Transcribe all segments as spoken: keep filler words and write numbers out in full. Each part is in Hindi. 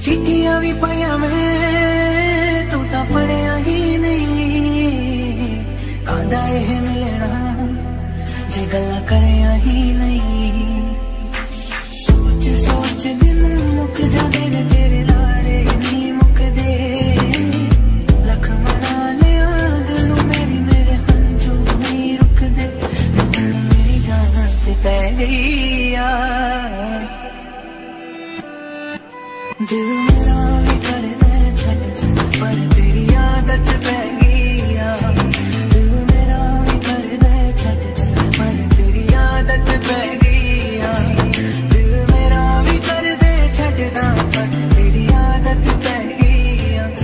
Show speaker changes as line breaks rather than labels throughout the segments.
चिट्ठियां भी पाया मैं, तू तो पढ़िया ही नहीं। कादा यह मिलना जे गल्ला करया ही नहीं। सोच सोच दिन मुक जाते ने तेरे लारे नहीं मुकदे। लख मना लिया दिल मेरी मेरे हंजू नहीं रुकदे। मेरी जान ते पै गई यार। दिल मेरा भी कर दे छट पर तेरी आदत पै गई यार। दिल मेरा भी कर दे छट पर तेरी आदत पै गई यार। दिल मेरा भी कर दे छटदा पर तेरी आदत पै गई यार।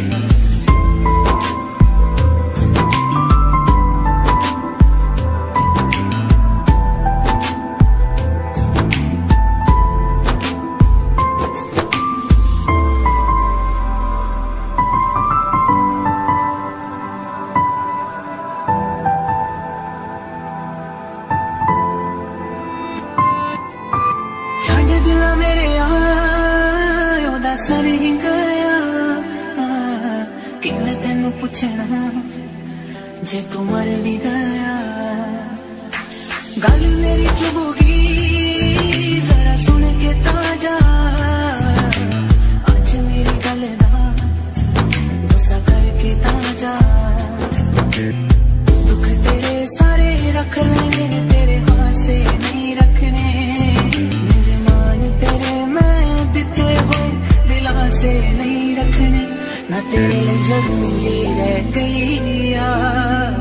सर ही गया कि मैं तेनू पुछना जे तू मर भी गया। गल मेरी चुभोगी जरा सुन के ताजा। आज मेरी गल दा गुस्सा करके ताजा। दुख तेरे सारे रख लेने तेरे हाथ से नहीं रखने। मेरे मान तेरे मैं दिते हुए से नहीं रखने। ना तेरे जरूरी रह गई यार।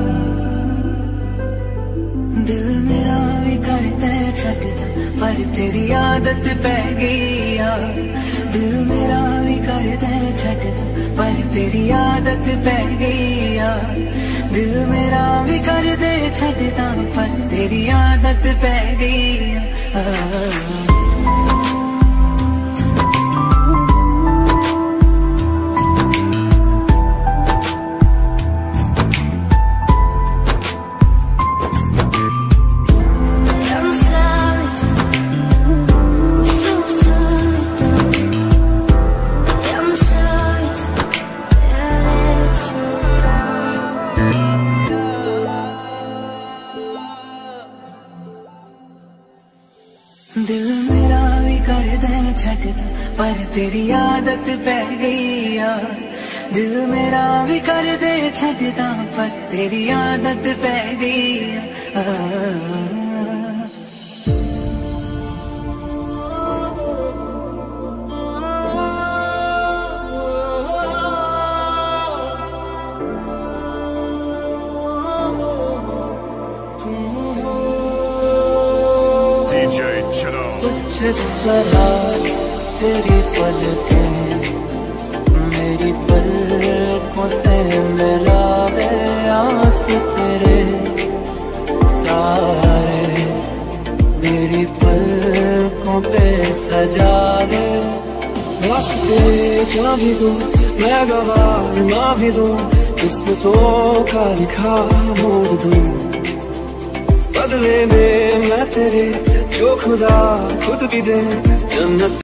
दिल मेरा भी करता है छटदा पर तेरी आदत पै गई यार। दिल मेरा भी करता है छटदा पर तेरी आदत पै गई यार। दिल मेरा भी कर दे छटदा पर तेरी आदत पै गई यार। दिल मेरा भी कर दे छटदा पर तेरी आदत पै गई यार। दिल मेरा भी कर दे छटदा पर तेरी आदत पै गई यार।
कुछ इस तरह तेरी पलकें मेरी पलकों से मिलावे। आंसू तेरे सारे मेरी पलकों पे सजावे। रास्ते जा भी दूं मैं गवार ना भी दूं। किस्मतों का लिखा मोड़ दूं। बदले में मैं तेरे जो खुदा खुद भी दे जन्नत।